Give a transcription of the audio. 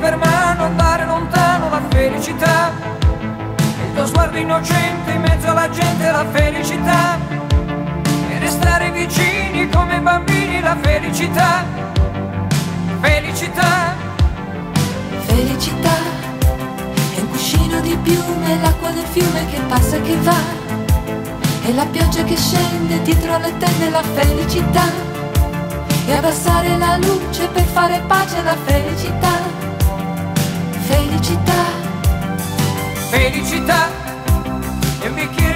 per mano, andare lontano, la felicità. Il tuo sguardo innocente in mezzo alla gente, la felicità. E restare vicini come bambini, la felicità. Felicità. Felicità è un cuscino di piume, l'acqua del fiume che passa e che va, e la pioggia che scende dietro le tende, la felicità. E abbassare la luce per fare pace alla felicità. Felicità. Felicità. E un bicchiere